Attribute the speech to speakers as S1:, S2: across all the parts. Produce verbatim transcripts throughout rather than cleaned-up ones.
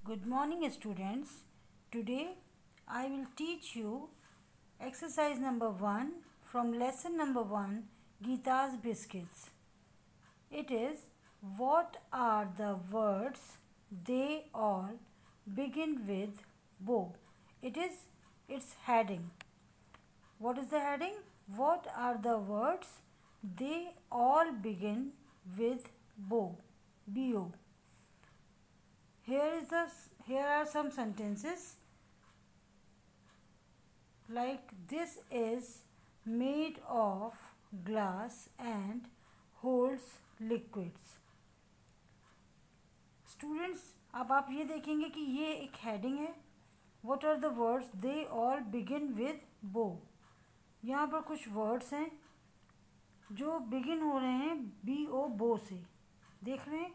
S1: Good morning, students. Today I will teach you exercise number one from lesson number one, Geeta's Biscuits. It is, what are the words? They all begin with bo. It is its heading. What is the heading? What are the words? They all begin with bo. B O. Here is the here are some sentences like this is made of glass and holds liquids. Students, अब आप ये देखेंगे कि ये एक heading है. What are the words? They all begin with bo. यहाँ पर कुछ वर्ड्स हैं जो बिगिन हो रहे हैं बी ओ बो से. देख रहे हैं,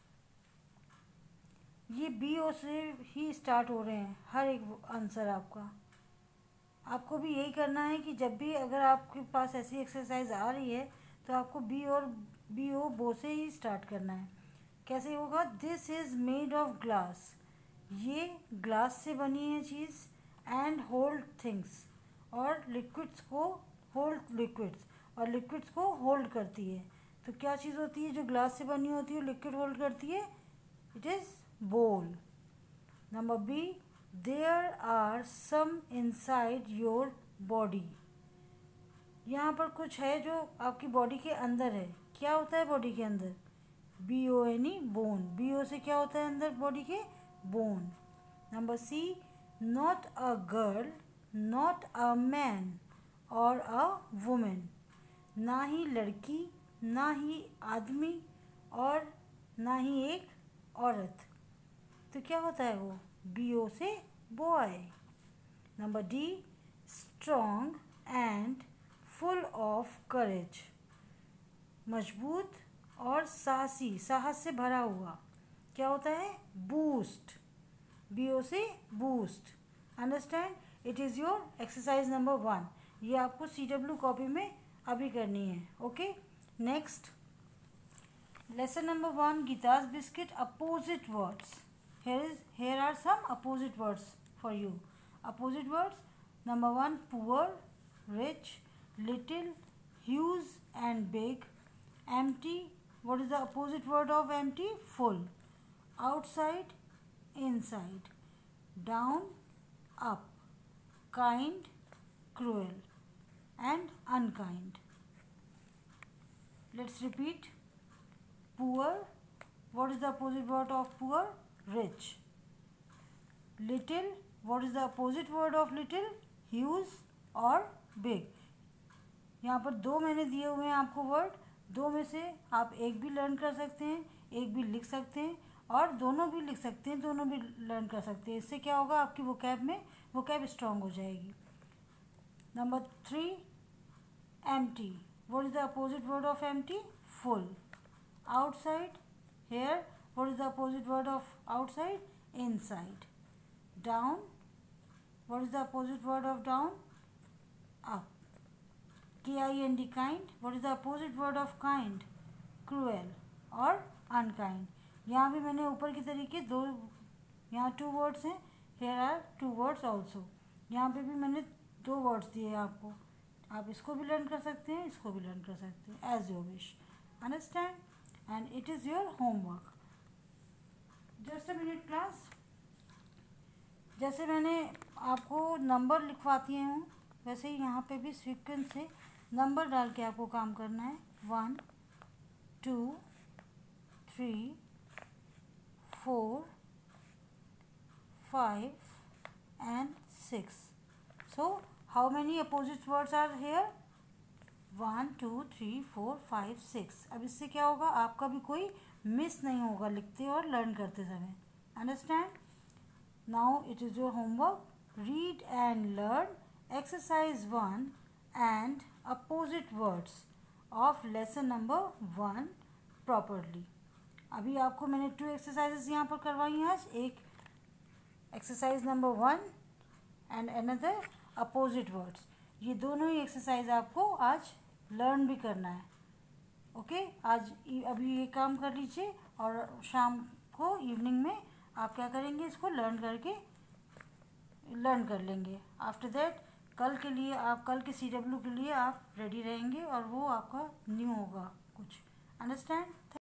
S1: ये बी ओ से ही स्टार्ट हो रहे हैं हर एक आंसर आपका. आपको भी यही करना है कि जब भी अगर आपके पास ऐसी एक्सरसाइज आ रही है तो आपको बी और बी ओ बो से ही स्टार्ट करना है. कैसे होगा? This is made of glass. ये ग्लास से बनी है चीज़. एंड होल्ड थिंग्स, और लिक्विड्स को होल्ड लिक्विड्स और लिक्विड्स को होल्ड करती है. तो क्या चीज़ होती है जो ग्लास से बनी होती है, लिक्विड होल्ड करती है? It is bowl. Number B, there are some inside your body. यहाँ पर कुछ है जो आपकी बॉडी के अंदर है. क्या होता है बॉडी के अंदर? B O N E bone. B O से क्या होता है अंदर बॉडी के? Bone. Number C, not a girl, not a man और अ वुमेन. ना ही लड़की, ना ही आदमी और ना ही एक औरत. तो क्या होता है वो? बी ओ से boy. Number D, strong and full of courage. मजबूत और साहसी, साहस से भरा हुआ. क्या होता है? बूस्ट. बी ओ से boost. Understand? It is your exercise number one. ये आपको सी डब्ल्यू कॉपी में अभी करनी है. Okay, next lesson number one, Geeta's Biscuit, opposite words. Here is here are some opposite words for you. Opposite words, number one, poor, rich, little, huge and big. Empty. What is the opposite word of empty? Full. Outside, inside. Down, up. Kind, cruel and unkind. Let's repeat. Poor. What is the opposite word of poor? Rich. Little. What is the opposite word of little? Huge और big. यहाँ पर दो मैंने दिए हुए हैं आपको word. दो में से आप एक भी लर्न कर सकते हैं, एक भी लिख सकते हैं, और दोनों भी लिख सकते हैं, दोनों भी लर्न कर सकते हैं. इससे क्या होगा? आपकी वोकैब में वोकैब स्ट्रांग हो जाएगी. Number three, empty. What is the opposite word of empty? Full. Outside. Here, what is the opposite word of outside? Inside. Down. What is the opposite word of down? Up. K I N D, kind. What is the opposite word of kind? Cruel और unkind. यहाँ भी मैंने ऊपर की तरीके दो, यहाँ two words हैं. Here are two words also. यहाँ पे भी मैंने दो वर्ड्स दिए हैं आपको. आप इसको भी लर्न कर सकते हैं, इसको भी लर्न कर सकते हैं, as your wish. Understand? And it is your homework. Just a minute class. जैसे मैंने आपको नंबर लिखवाती हूँ वैसे ही यहाँ पे भी सीक्वेंस से नंबर डाल के आपको काम करना है. One, two, three, four, five and six. So how many opposite words are here? One, two, three, four, five, six. अब इससे क्या होगा? आपका भी कोई मिस नहीं होगा लिखते और लर्न करते समय. Understand? Now it is your homework. Read and learn exercise one and opposite words of lesson number one properly. अभी आपको मैंने टू एक्सरसाइजेस यहाँ पर करवाई हैं आज. एक exercise number one and another opposite words. ये दोनों ही एक्सरसाइज आपको आज लर्न भी करना है. ओके, आज अभी ये काम कर लीजिए और शाम को इवनिंग में आप क्या करेंगे, इसको लर्न करके लर्न कर लेंगे। आफ्टर दैट कल के लिए आप कल के सी डब्ल्यू के लिए आप रेडी रहेंगे और वो आपका न्यू होगा कुछ। अंडरस्टैंड।